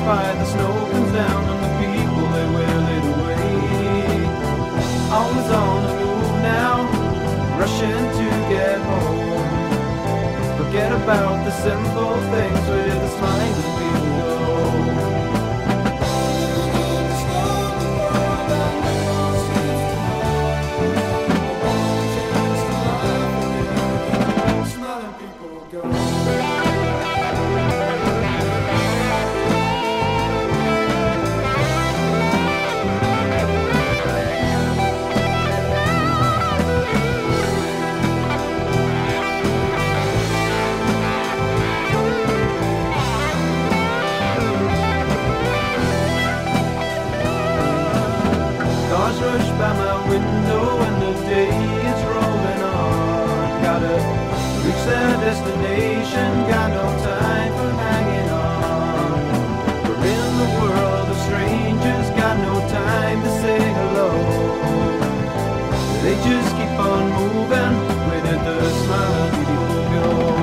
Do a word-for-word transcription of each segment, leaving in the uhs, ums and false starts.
fight, the snow comes down on the people, they wear it away. Always on the move now, rushing to get home. Forget about the simple things, where the smiling people go. Rush by my window and the day is rolling on. Gotta reach their destination, got no time for hanging on. We're in the world of strangers, got no time to say hello. They just keep on moving, where did the smiling people go?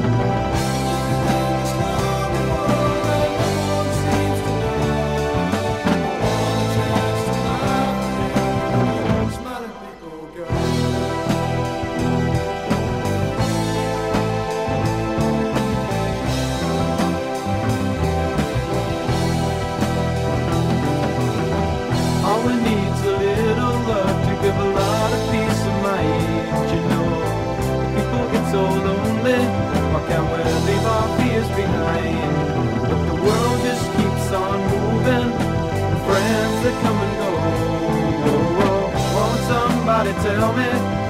So lonely, why can't we leave our fears behind? But the world just keeps on moving, the friends that come and go. Oh, oh, won't somebody tell me